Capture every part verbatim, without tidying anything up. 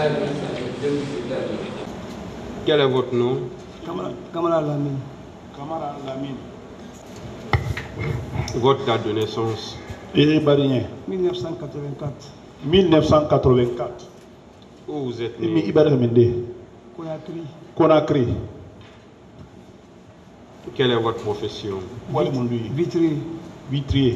Quel est votre nom? Kamara Lamine. Kamara Lamine. Votre date de naissance? Et Barien. mille neuf cent quatre-vingt-quatre. mille neuf cent quatre-vingt-quatre. Où vous êtes né? Conakry. Conakry. Quelle est votre profession? Vitrier. Vitrier.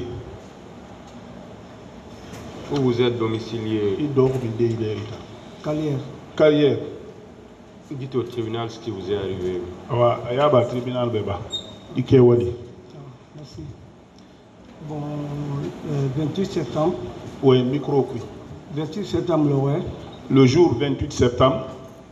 Où vous êtes domicilié? Carrière. Carrière. Dites au tribunal ce qui vous est arrivé. Ah, il y a un tribunal bébé. Merci. Bon, euh, vingt-huit septembre. Oui, micro. vingt-huit septembre, le ouais. Le jour vingt-huit septembre.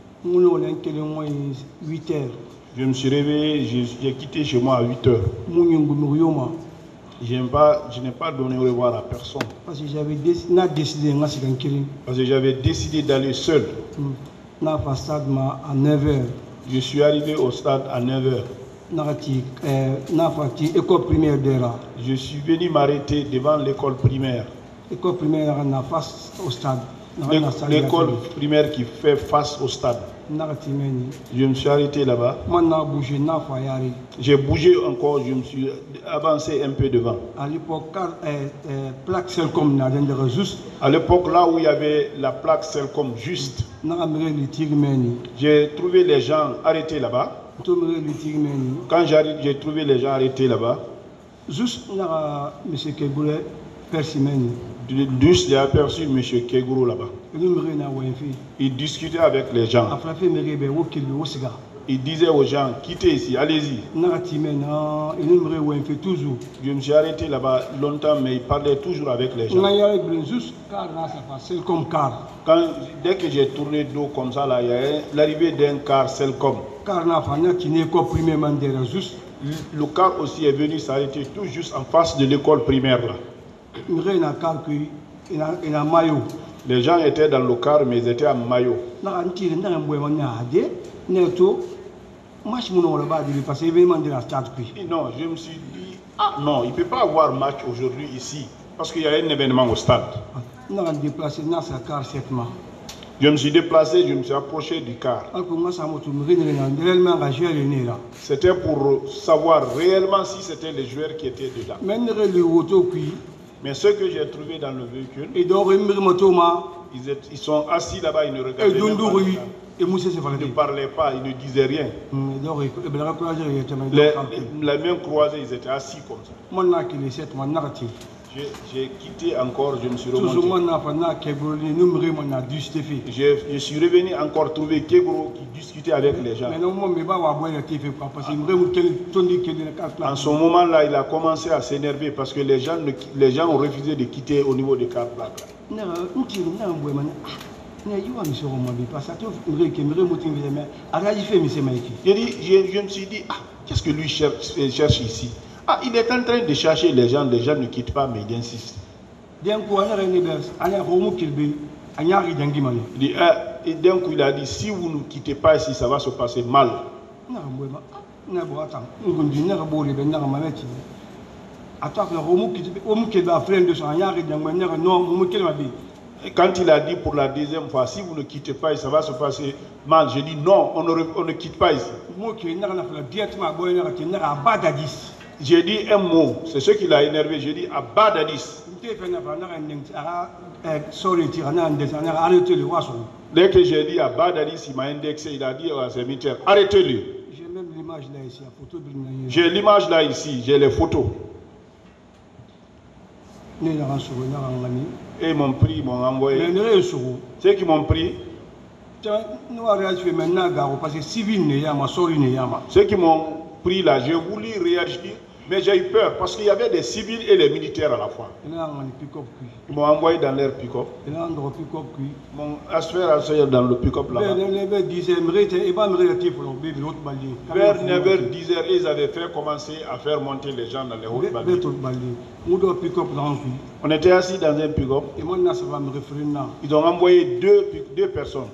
huit heures. Je me suis réveillé, j'ai quitté chez moi à huit heures. Je n'ai pas, je n'ai pas donné au revoir à personne. Parce que j'avais décidé, Parce que j'avais décidé d'aller seul. À neuf heures. Je suis arrivé au stade à neuf heures. Je suis venu m'arrêter devant l'école primaire. L'école primaire en face au stade. L'école primaire qui fait face au stade. Je me suis arrêté là-bas. J'ai bougé encore, je me suis avancé un peu devant. À l'époque, euh, plaque Celcom juste. À l'époque, là où il y avait la plaque Celcom juste, j'ai trouvé les gens arrêtés là-bas. Quand j'arrive, j'ai trouvé les gens arrêtés là-bas. Juste, M. Kegoulé, Persimène. Juste, j'ai aperçu M. Kegourou là-bas. Il discutait avec les gens. Il disait aux gens, quittez ici, allez-y. Je me suis arrêté là-bas longtemps, mais il parlait toujours avec les gens. Quand, dès que j'ai tourné dos comme ça, là, il y a l'arrivée d'un car Celcom. Le car aussi est venu s'arrêter tout juste en face de l'école primaire là. Les gens étaient dans le car, mais ils étaient en maillot. Non, je me suis dit, ah non, il ne peut pas avoir match aujourd'hui ici, parce qu'il y a un événement au stade. Je me suis déplacé, je me suis approché du car. C'était pour savoir réellement si c'était les joueurs qui étaient dedans. Mais ce que j'ai trouvé dans le véhicule, ils, étaient, ils sont assis là-bas, ils ne regardaient pas. Ils ne parlaient pas, ils ne disaient rien. Les, les mains croisées, ils étaient assis comme ça. J'ai quitté encore, je me suis remonté. Je, je suis revenu encore trouver Kegourou qui discutait avec les gens. En ce moment-là, il a commencé à s'énerver parce que les gens, les gens ont refusé de quitter au niveau des cartes là. Je, je, je me suis dit, ah, qu'est-ce que lui cherche, cherche ici? Ah, il est en train de chercher les gens, les gens ne quittent pas, mais il insiste. Il dit, ah, et d'un coup, il a dit, si vous ne quittez pas ici, ça va se passer mal. Et quand il a dit pour la deuxième fois, si vous ne quittez pas ici, ça va se passer mal, j'ai dit, non, on ne, on ne quitte pas ici. J'ai dit un mot, c'est ce qui l'a énervé, j'ai dit Abadadis. Dès que j'ai dit Abadadis, il m'a indexé, il a dit à ses militaires, arrêtez-le. J'ai même l'image là ici, la photo de J'ai l'image là ici, j'ai les photos. Et ils m'ont pris, ils m'ont envoyé. Ceux qui m'ont pris, ceux qui m'ont pris là, j'ai voulu réagir, mais j'ai eu peur parce qu'il y avait des civils et des militaires à la fois. Ils m'ont envoyé dans leur pick-up. Ils m'ont assuré dans le pick-up là-bas. Vers neuf heures dix heures, ils avaient fait commencer à faire monter les gens dans les hautes balles. On était assis dans un pick-up. Ils ont envoyé deux, deux personnes.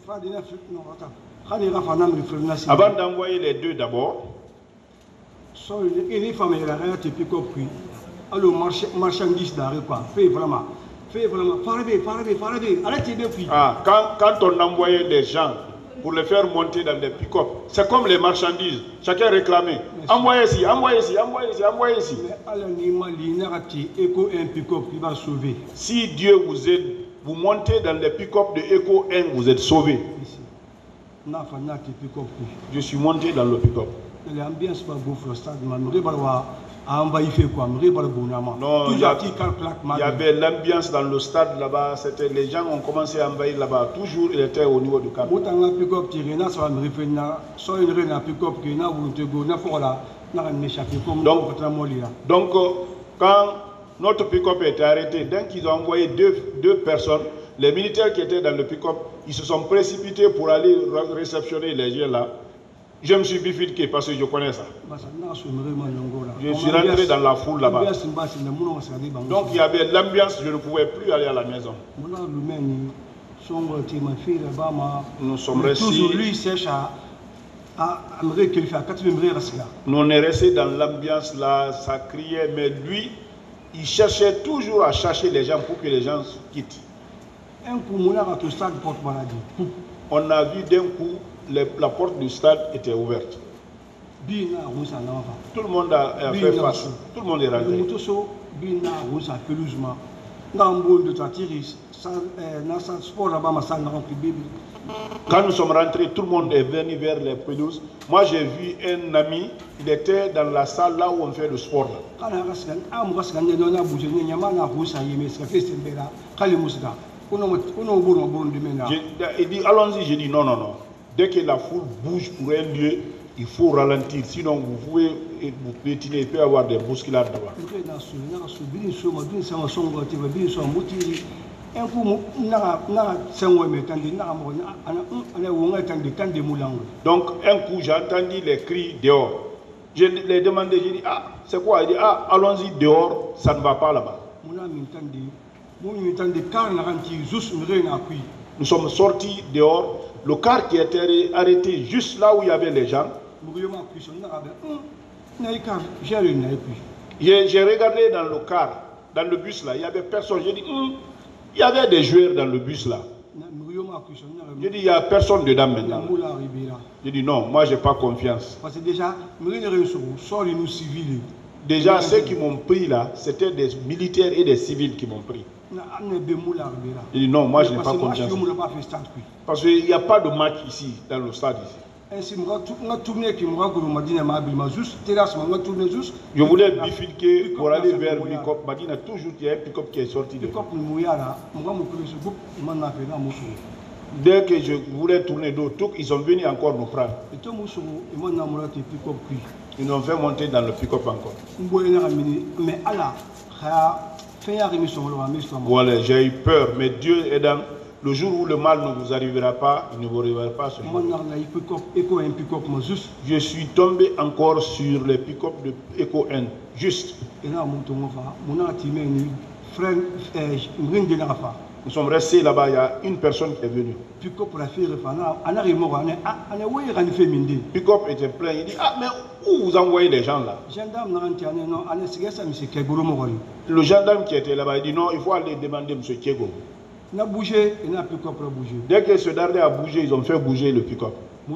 Avant d'envoyer les deux d'abord, marchandise d'arrêt quoi, vraiment. Fais vraiment, farabé, farabé, farabé, arrêtez depuis. Ah, quand, quand on envoyait les gens pour les faire monter dans des pick-up, c'est comme les marchandises. Chacun réclamait. Envoyez ici, envoyez ici, envoyez ici, envoyez ici. Si Dieu vous aide, vous montez dans les pick-up de Eco un, vous êtes sauvés. Je suis monté dans le pick-up. Non, il y, y avait l'ambiance dans le stade là-bas. C'était les gens ont commencé à envahir là-bas. Toujours, il était au niveau du cap. Donc, donc quand notre pick-up était arrêté, dès qu'ils ont envoyé deux, deux personnes, les militaires qui étaient dans le pick-up, ils se sont précipités pour aller réceptionner les gens là. Je me suis bifurqué parce que je connais ça. Je suis rentré dans la foule là-bas. Donc il y avait l'ambiance, je ne pouvais plus aller à la maison. Nous sommes restés. Nous on est restés dans l'ambiance là, ça criait, mais lui, il cherchait toujours à chercher les gens pour que les gens quittent. On a vu d'un coup, les, la porte du stade était ouverte. Tout le monde a, a fait face. Tout le monde est rentré. Quand nous sommes rentrés, tout le monde est venu vers les pelouses. Moi, j'ai vu un ami, il était dans la salle là où on fait le sport. Il dit, allons-y. J'ai dit, non, non, non. Dès que la foule bouge pour un lieu, il faut ralentir. Sinon, vous pouvez vous pétiner, il peut y avoir des bousculades là-bas. Donc, un coup, j'ai entendu les cris dehors. Je les ai demandé, j'ai dit, ah, c'est quoi? Il dit, ah, allons-y dehors, ça ne va pas là-bas. Nous sommes sortis dehors. Le car qui était arrêté juste là où il y avait les gens. J'ai regardé dans le car, dans le bus là, il n'y avait personne. J'ai dit, hm, il y avait des joueurs dans le bus là. J'ai dit, il n'y a personne dedans maintenant. J'ai dit, non, moi je n'ai pas confiance. Parce que déjà, déjà ceux qui m'ont pris là, c'était des militaires et des civils qui m'ont pris. Il dit non, moi je n'ai pas confiance. Parce qu'il n'y a pas de match ici, dans le stade ici. Je voulais bifurquer pour aller vers Pick-up. Madina, toujours il y a un Pick-up qui est sorti de là. Dès que je voulais tourner d'autres, ils sont venus encore nous prendre. Ils nous ont fait monter dans le Pick-up encore. Voilà, j'ai eu peur, mais Dieu aidant, le jour où le mal ne vous arrivera pas, il ne vous arrivera pas ce jour. Je suis tombé encore sur les pick-up de Eco un, juste. Nous sommes restés là-bas, il y a une personne qui est venue. Pick-up était plein, il dit, ah mais où vous envoyez les gens là? Le gendarme qui était là-bas, il dit non, il faut aller demander M. Kiego. Dès que ce dernier a bougé, ils ont fait bouger le pick-up.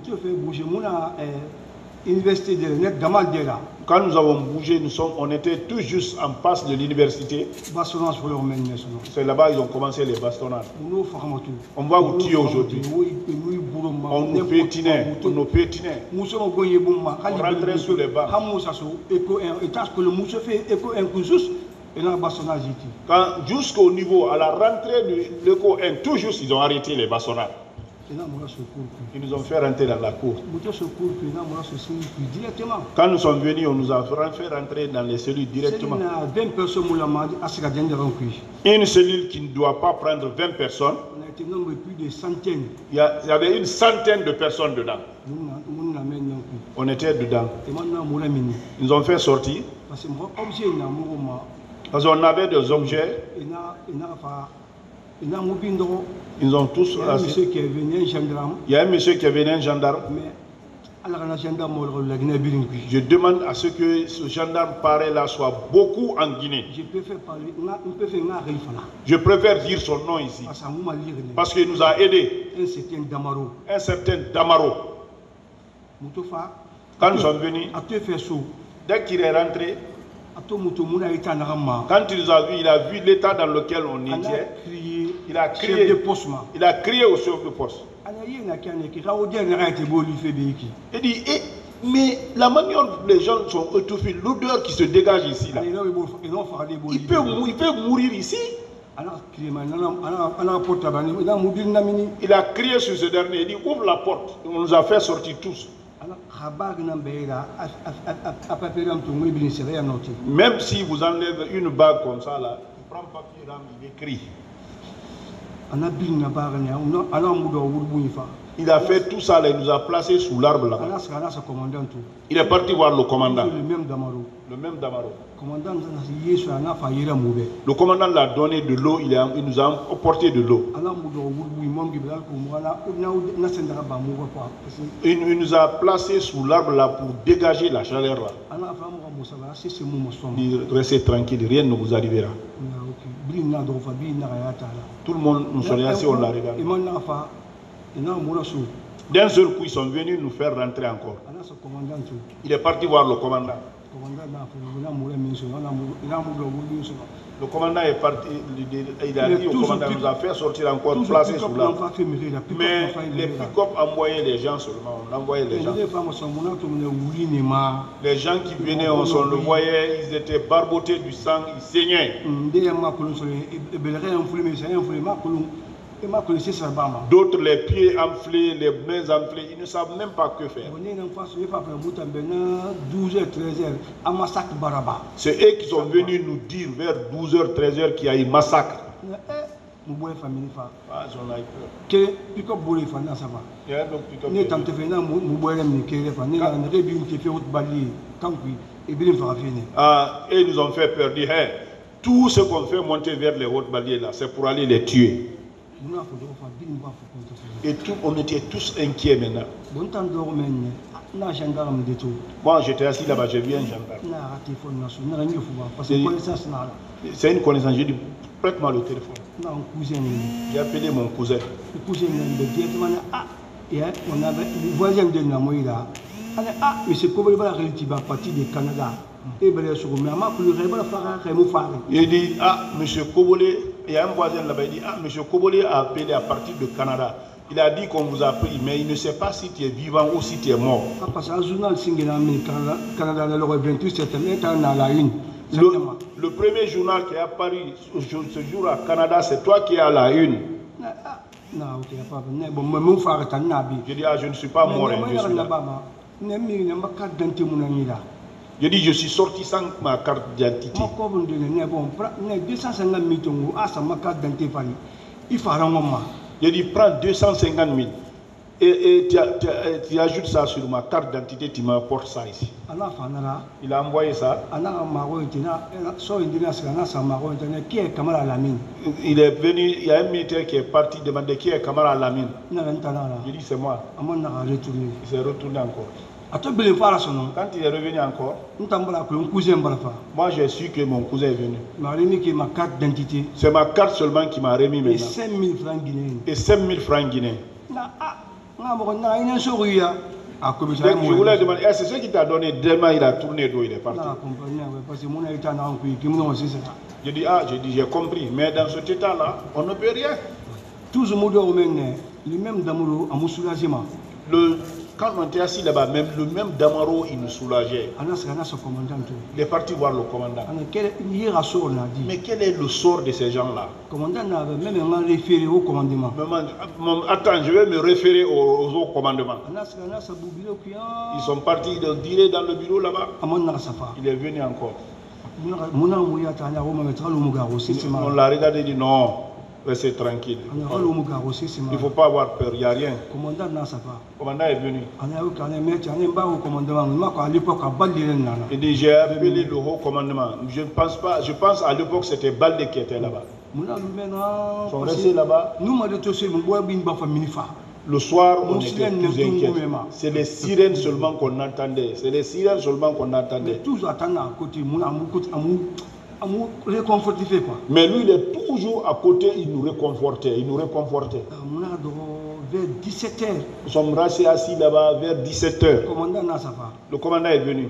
Quand nous avons bougé, nous sommes, on était tout juste en passe de l'université. C'est là-bas qu'ils ont commencé les bastonnades. On va vous tuer aujourd'hui. On nous pétinait, on nous pétinait. On rentrait sous les bancs. Quand jusqu'au niveau, à la rentrée de l'Eco un, tout juste, ils ont arrêté les bastonnades. Ils nous ont fait rentrer dans la cour. Quand nous sommes venus, on nous a fait rentrer dans les cellules directement. Une cellule qui ne doit pas prendre vingt personnes. Il y avait une centaine de personnes dedans. On était dedans. Ils nous ont fait sortir. Parce qu'on avait des objets. Ils ont tous. Il y a un monsieur qui est venu, un gendarme. Il y a un monsieur qui est venu, un gendarme. Je demande à ce que ce gendarme pareil là soit beaucoup en Guinée. Je préfère parler, Je préfère dire son nom ici. Parce qu'il nous a aidés. Un certain Damaro. Un certain Damaro. Quand nous sommes venus, dès qu'il est rentré, quand il nous a vu, il a vu l'état dans lequel on était. Il a crié, il a crié au chef de poste. Il dit, eh, mais la manière dont les gens sont étouffés, l'odeur qui se dégage ici, là, il peut, il peut mourir ici. Il a crié sur ce dernier, il dit, ouvre la porte. On nous a fait sortir tous. Même si vous enlèvez une bague comme ça, là, il prend papier, il écrit. Il a fait tout ça, là, il nous a placés sous l'arbre là. Il est parti voir le commandant. Le même Damaro. Le même Damaro. Le commandant l'a donné de l'eau, il, il nous a apporté de l'eau. Il, il nous a placés sous l'arbre là pour dégager la chaleur là. Il restez tranquille, rien ne vous arrivera. Tout le monde nous sont assis, on l'a regardé. D'un seul coup, ils sont venus nous faire rentrer encore. Il est parti voir le commandant. Le commandant est parti, il a dit au commandant, nous a fait sortir encore, placer sous l'arbre. Mais les pick-up envoyaient les gens seulement, on envoyait les gens. Les gens qui venaient, on, on le voyait, ils étaient barbotés du sang, ils saignaient. D'autres les pieds enflés, les mains enflées, ils ne savent même pas que faire. C'est eux qui sont venus nous dire vers douze heures, treize heures qu'il y a eu massacre. Ah, j'en ai peur. Il y a donc ah, et ils nous ont fait peur, dire, hey, tout ce qu'on fait monter vers les hautes baliers là, c'est pour aller les tuer. Et tout, on était tous inquiets maintenant. Moi j'étais assis là-bas, j'ai vu un gendarme. C'est une connaissance, j'ai dit, prête-moi le téléphone. J'ai appelé mon cousin. Ah, mais c'est comme le parti du Canada. Il dit, ah, M. Kobolé, il y a un voisin là-bas, il dit, ah, M. Kobolé a appelé à partir du Canada. Il a dit qu'on vous a pris, mais il ne sait pas si tu es vivant ou si tu es mort. Parce que le journal Canada, le vingt-huit septembre, est à la une. Le, le premier journal qui est apparu ce jour à Canada, c'est toi qui es à la une. Non, ok, pas je dis, ah, je ne suis pas mort, hein, je suis là. Je dis, je suis sorti sans ma carte d'identité. Je dis, prends deux cent cinquante mille et, et tu, tu, tu ajoutes ça sur ma carte d'identité, tu m'apportes ça ici. Il a envoyé ça. Il est venu, il y a un militaire qui est parti demander qui est Kamara Lamine. Je dis, c'est moi. Il s'est retourné encore. Quand il est revenu encore, moi j'ai su que mon cousin est venu. C'est ma carte seulement qui m'a remis maintenant. Et cinq mille francs guinéens. Et cinq mille francs guinéens. Je voulais demander, c'est ce qui t'a donné, demain il a tourné d'eau, il est parti. Je dis, ah, j'ai dit, j'ai compris, mais dans cet état-là, on ne peut rien. Tous le même Damaro à Moussoulazima. Le Quand on était assis là-bas, même le même Damaro, il nous soulageait. Il est parti voir le commandant. Mais quel est le sort de ces gens-là? Le commandant avait même référé au commandement. Attends, je vais me référer au, au commandement. Ils sont partis, ils ont tiré dans le bureau là-bas. Il est venu encore. On l'a regardé et dit non. Restez tranquille. Il ne faut pas avoir peur, il n'y a rien. Le commandant est venu. Il dit, j'ai appelé le haut commandement. Je ne pense pas, je pense à l'époque c'était Baldé qui était là-bas. Ils sont restés là-bas. Le soir, on était plus inquiets. C'est les sirènes seulement qu'on entendait. C'est les sirènes seulement qu'on entendait. Mais lui, il est toujours à côté, il nous réconfortait. Il nous réconfortait. Vers dix-sept heures. Nous sommes restés assis là-bas vers dix-sept heures. Le commandant est venu.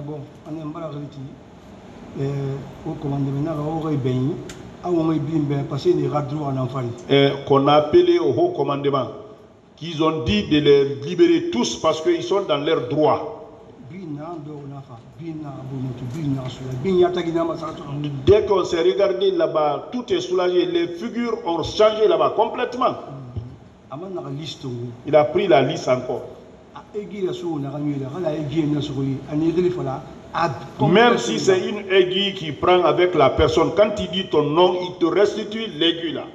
Et qu'on a appelé au haut commandement, qu'ils ont dit de les libérer tous parce qu'ils sont dans leurs droits. Dès qu'on s'est regardé là-bas, tout est soulagé, les figures ont changé là-bas complètement. Il a pris la liste encore. Même si c'est une aiguille qui prend avec la personne, quand il dit ton nom, il te restitue l'aiguille là.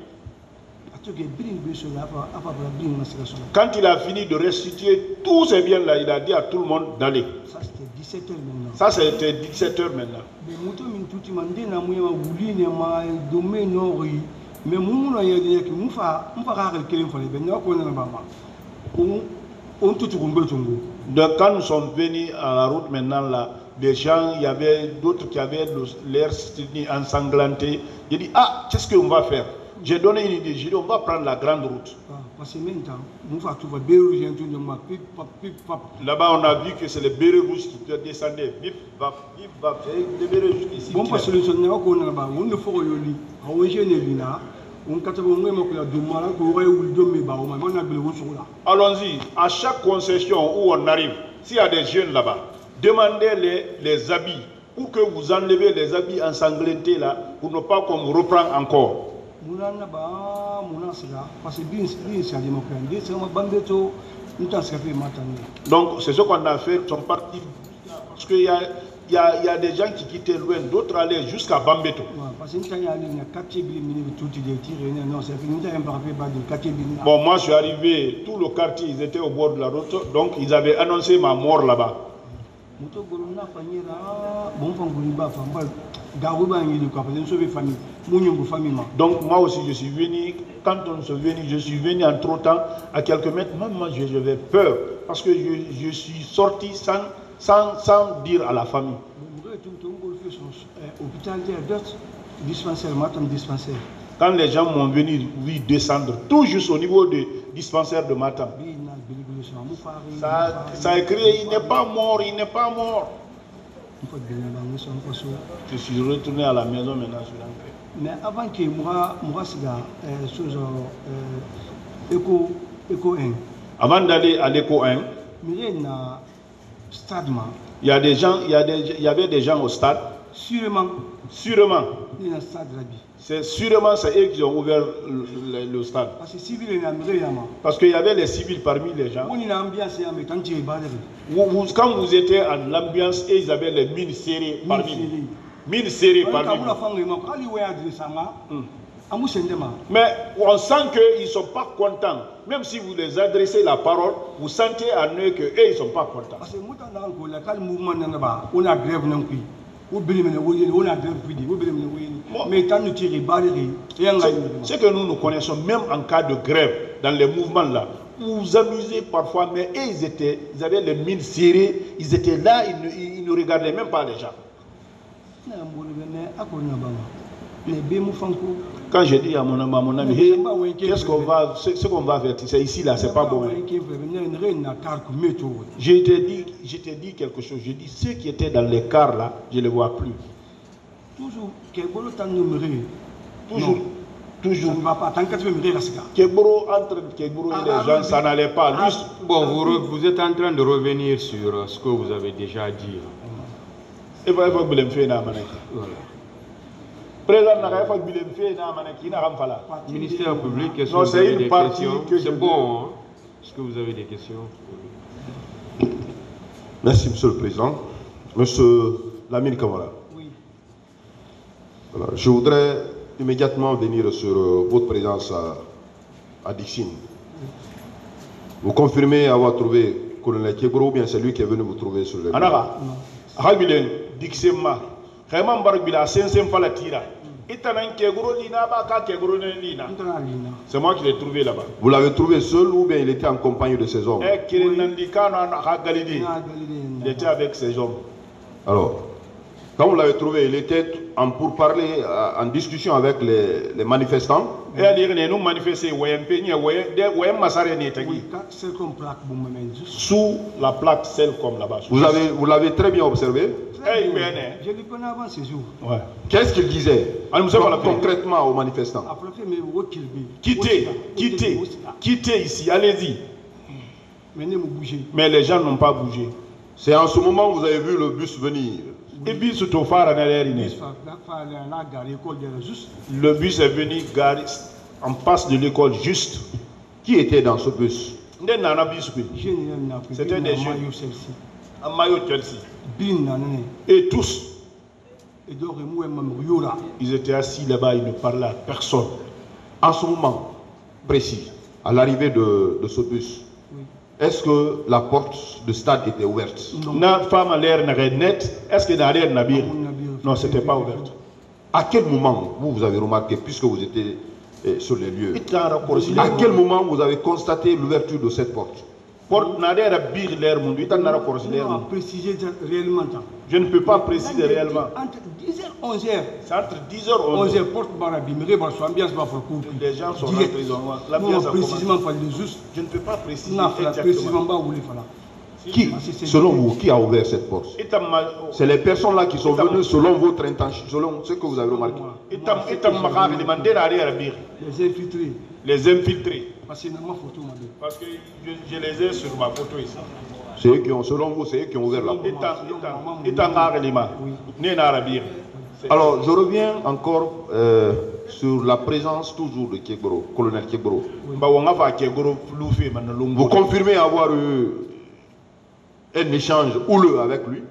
Quand il a fini de restituer tous ces biens là, il a dit à tout le monde d'aller. Ça c'était dix-sept heures maintenant. Ça c'était dix-sept heures maintenant. Donc quand nous sommes venus à la route maintenant là, des gens, il y avait d'autres qui avaient l'air ensanglanté. J'ai dit, ah, qu'est-ce qu'on va faire? J'ai donné une idée, j'ai dit, on va prendre la grande route. Là-bas, on a vu que c'est les bérets rouges qui descendaient. Bip, bap, bip, bap, les bérets rouges ici. Bon, parce que le sonnement qu'on a là-bas, on ne faut pas y aller. Allons-y, à chaque concession où on arrive, s'il y a des jeunes là-bas, demandez les, les habits pour que vous enlevez les habits ensanglantés là pour ne pas qu'on vous reprenne encore. Donc c'est ce qu'on a fait, ils sont partis parce qu'il y a Il y, a, il y a des gens qui quittaient loin, d'autres allaient jusqu'à Bambeto. Bon, moi je suis arrivé, tout le quartier, ils étaient au bord de la route, donc ils avaient annoncé ma mort là-bas. Donc moi aussi je suis venu, quand on se venu, je suis venu en trottant à quelques mètres, moi, moi j'avais peur, parce que je, je suis sorti sans... Sans, sans dire à la famille. Quand les gens m'ont venu oui, descendre, tout juste au niveau du dispensaire de Matam, ça, ça a crié, il n'est pas mort, il n'est pas mort. Je suis retourné à la maison maintenant sur la paix. Mais avant que moi, moi, Éco un. Avant d'aller à l'Éco un, il y a des gens, il y, a des, il y avait des gens au stade. Sûrement. Sûrement. C'est sûrement c'est eux qui ont ouvert le, le, le stade. Parce qu'il y avait les civils parmi les gens. Vous, vous, quand vous étiez en l'ambiance, ils avaient les mines serrées parmi vous. Mines serrées parmi vous. Mais on sent qu'ils ne sont pas contents. Même si vous les adressez la parole, vous sentez en eux qu'eux, ils ne sont pas contents. C'est que nous nous connaissons, même en cas de grève, dans les mouvements là, vous vous amusez parfois, mais eux, ils, étaient, ils avaient les mines serrées, ils étaient là, ils ne, ils ne regardaient même pas les gens. Quand je dis à mon ami, à mon ami, hey, qu'est-ce qu'on va, ce, ce qu'on va faire, c'est ici là, c'est pas bon. Je t'ai dit, je t'ai dit quelque chose. Je dis ceux qui étaient dans les cars là, je ne les vois plus. Toujours, toujours, toujours. Keboro entre Keboro et les gens, ça n'allait pas. Lui, bon, vous, vous êtes en train de revenir sur ce que vous avez déjà dit. Et vous avez vous faire là, Ministère public, est-ce que vous avez des questions? C'est bon, hein? Est-ce que vous avez des questions? Merci, Monsieur le Président. Monsieur Lamine Kamara. Oui. Voilà. Je voudrais immédiatement venir sur euh, votre présence à, à Dixine. Oui. Vous confirmez avoir trouvé Colonel Keboro ou bien c'est lui qui est venu vous trouver sur le... Anara, Dixima, vraiment Barbila, Sensem Falatira. C'est moi qui l'ai trouvé là-bas. Vous l'avez trouvé seul ou bien il était en compagnie de ses hommes? Il était avec ses hommes. Alors, quand vous l'avez trouvé, il était en pourparlers, en discussion avec les, les manifestants. Sous la plaque, celle comme là-bas. Vous avez, vous l'avez très bien observé. Je le connais avant ces jours. Ouais. Qu'est-ce qu'il disait concrètement aux manifestants? Quittez, quittez, quittez ici, allez-y. Mais les gens n'ont pas bougé. C'est en ce moment que vous avez vu le bus venir. Le bus est venu garer en face de l'école juste. Qui était dans ce bus? C'était des jeunes en maillot Chelsea. Et tous, ils étaient assis là-bas, ils ne parlaient à personne. En ce moment précis, à l'arrivée de, de ce bus, est-ce que la porte du stade était ouverte? La femme a l'air net. Est-ce que l'air nabir? Non, c'était pas ouverte. À quel moment vous, vous avez remarqué, puisque vous étiez eh, sur les lieux, à quel moment vous avez constaté l'ouverture de cette porte? Je ne peux pas préciser réellement. Entre dix heures et onze heures. C'est entre dix heures et onze heures. Les gens sont rentrés dans l'ambiance. Je ne peux pas préciser exactement. Qui, selon vous, qui a ouvert cette porte? C'est les personnes là qui sont venues selon votre intention, selon ce que vous avez remarqué. Les infiltrés. Les infiltrés. Parce que je, je les ai sur ma photo ici. C'est eux qui ont, selon vous, c'est eux qui ont ouvert la porte. Alors, je reviens encore euh, sur la présence toujours de Kiegboro, colonel Kiegboro. Vous confirmez avoir eu un échange houleux avec lui?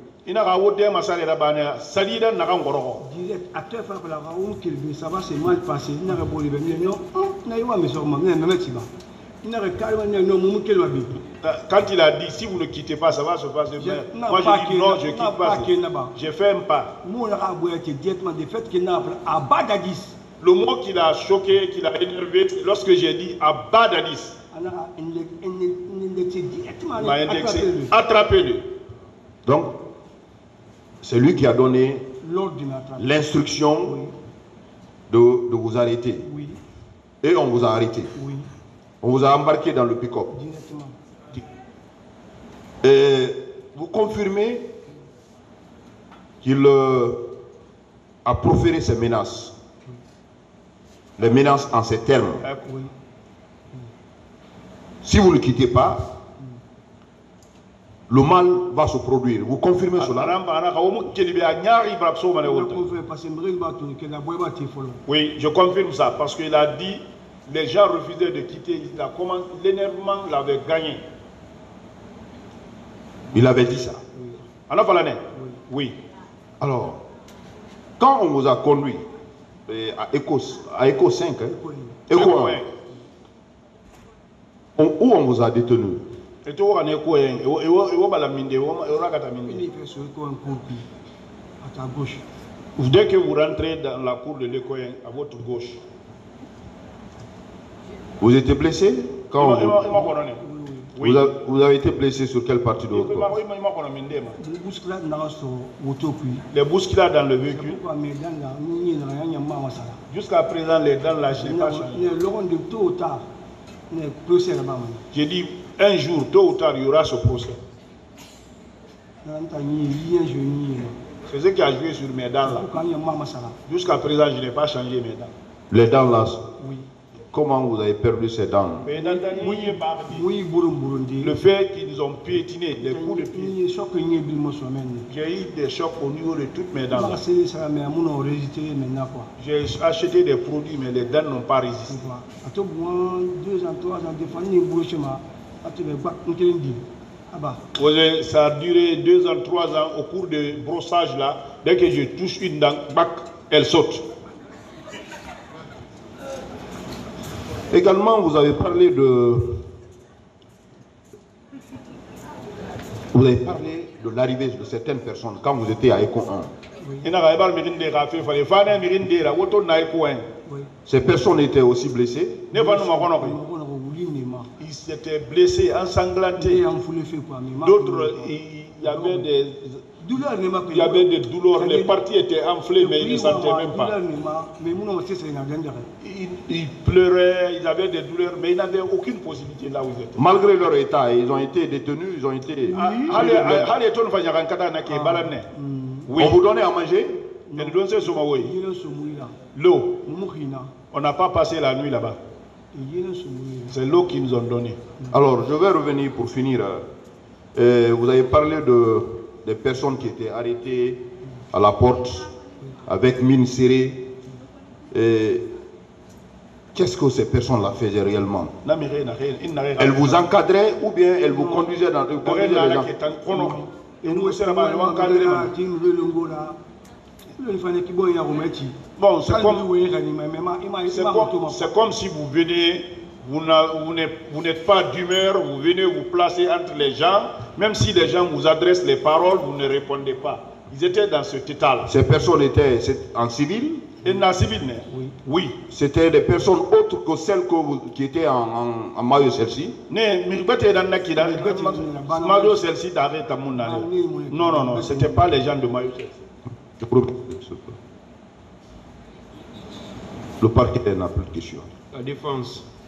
Quand il a dit si vous ne quittez pas, ça va se passer bien. Moi je dis non, je ne quitte pas. J'ai fait un pas. Le mot qui l'a choqué, qui l'a énervé, lorsque j'ai dit à Badadis, il m'a indexé. Attrapez-le. Donc, c'est lui qui a donné l'instruction de, de vous arrêter. Oui. Et on vous a arrêté. Oui. On vous a embarqué dans le pick-up. Et vous confirmez qu'il euh, a proféré ces menaces. Les menaces en ces termes. Oui. Si vous ne quittez pas, le mal va se produire. Vous confirmez cela? Oui, je confirme ça parce qu'il a dit les gens refusaient de quitter. L'énervement l'avait gagné. Il avait dit ça. Oui. Oui. Alors, quand on vous a conduit à Eco, à Eco cinq, hein, Eco un, on, où on vous a détenu? Dès que vous rentrez dans la cour de l'Écoyen, à votre gauche. Vous étiez blessé quand il vous... Oui. Vous, avez, vous avez été blessé sur quelle partie de votre corps? Les bousculades dans le véhicule. Jusqu'à présent, les dents là, je n'ai pas changé. J'ai dit, un jour, tôt ou tard, il y aura ce procès. C'est ce qui a joué sur mes dents là. Jusqu'à présent, je n'ai pas changé mes dents. Les dents là? Oui. Comment vous avez perdu ces dents? Le fait qu'ils ont piétiné, les coups de pied. J'ai eu des chocs au niveau de toutes mes dents. J'ai acheté des produits, mais les dents n'ont pas résisté. Ça a duré deux ans, trois ans. Au cours de brossage là, dès que je touche une dent, bac, elle saute. Également, vous avez parlé de... Vous avez parlé de l'arrivée de certaines personnes quand vous étiez à Eco un. Ces personnes étaient aussi blessées. Ils s'étaient blessés, ensanglantés. D'autres, il y avait des il y avait des douleurs, les parties étaient enflées, mais ils ne sentaient même pas. Ils, ils pleuraient, ils avaient des douleurs, mais ils n'avaient aucune possibilité là où ils étaient. Malgré leur état, ils ont été détenus, ils ont été... Oui. On vous donnait à manger? L'eau. On n'a pas passé la nuit là-bas. C'est l'eau qu'ils nous ont donné. Alors, je vais revenir pour finir. Euh, vous avez parlé de, des personnes qui étaient arrêtées à la porte avec mine serrée. Qu'est-ce que ces personnes-là faisaient réellement? Elles vous encadraient ou bien elles vous conduisaient dans le conduisaient les gens? Bon, c'est comme, c'est comme si vous venez, vous n'êtes pas d'humeur, vous venez vous placer entre les gens, même si les gens vous adressent les paroles, vous ne répondez pas. Ils étaient dans cet état-là. Ces personnes étaient en civil? Et en civil, oui. Oui. C'était des personnes autres que celles que vous, qui étaient en, en, en maillot celle-ci? Non, non, non, ce n'était pas les gens de maillot celle-ci. Le parquet n'a plus de questions. La défense.